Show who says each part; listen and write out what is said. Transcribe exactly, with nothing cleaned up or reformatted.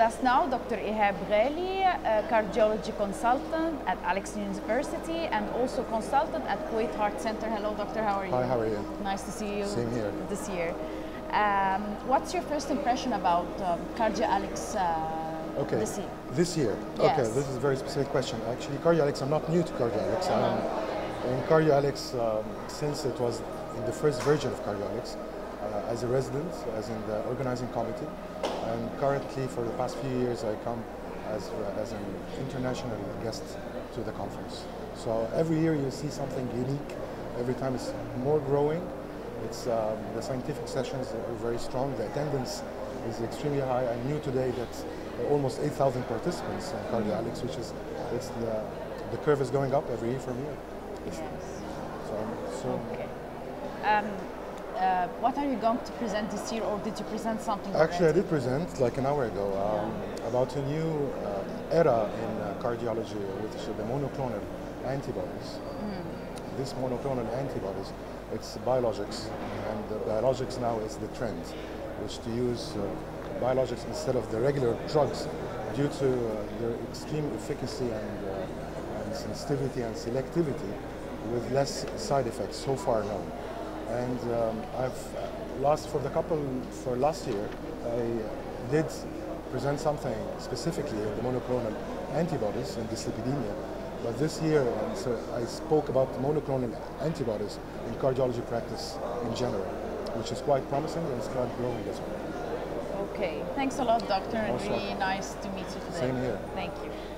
Speaker 1: us now Doctor Ihab Ghali, a cardiology consultant at Alex University and also consultant at Kuwait Heart Center. Hello, doctor. How are you?
Speaker 2: Hi, how are you?
Speaker 1: Nice to see you.
Speaker 2: Same here.
Speaker 1: This year. Um, what's your first impression about um, CardioAlex uh,
Speaker 2: okay.
Speaker 1: this year?
Speaker 2: This year?
Speaker 1: Yes.
Speaker 2: Okay, this is a very specific question. Actually, CardioAlex, I'm not new to CardioAlex.
Speaker 1: Uh-huh.
Speaker 2: I'm in CardioAlex um, since it was in the first version of CardioAlex. Uh, as a resident, as in the organizing committee, and currently for the past few years I come as, uh, as an international guest to the conference. So every year you see something unique, every time it's more growing. It's, um, the scientific sessions are very strong, the attendance is extremely high. I knew today that there are almost eight thousand participants in CardioAlex, which is, it's the, the curve is going up every year from here. It's,
Speaker 1: Yes.
Speaker 2: So, so
Speaker 1: okay. Um, Uh, what are you going to present this year, or did you present something
Speaker 2: Actually,
Speaker 1: already?
Speaker 2: I did present like an hour ago um, yeah. about a new uh, era in uh, cardiology, which is the monoclonal antibodies. Mm. This monoclonal antibodies, it's biologics, and the biologics now is the trend, which to use uh, biologics instead of the regular drugs due to uh, their extreme efficacy and, uh, and sensitivity and selectivity with less side effects so far known. And um, I've uh, last for the couple for last year, I did present something specifically on the monoclonal antibodies and dyslipidemia. But this year, um, so I spoke about monoclonal antibodies in cardiology practice in general, which is quite promising and it's quite growing as well.
Speaker 1: Okay, thanks a lot, doctor, and
Speaker 2: Also,
Speaker 1: really nice to meet you today.
Speaker 2: Same here.
Speaker 1: Thank you.